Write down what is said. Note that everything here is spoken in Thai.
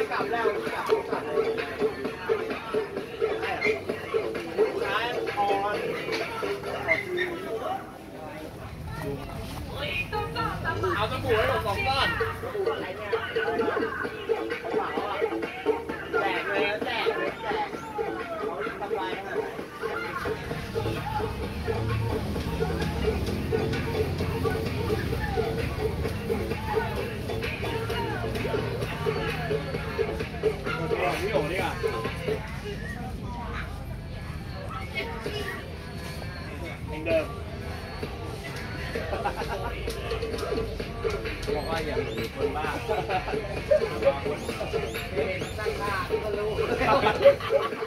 กลับแล้วกลับเอาสบู่ให้ผม2 ก้อนสบู่อะไรเนี่ยเขาเปล่าอ่ะแจกเลยแจกเขาทำลายขนาดไหนพี่โอ๋นี่อ่ะเดิมบอกว่าอย่าเป็นคนบ้าตั้งค่าก็รู้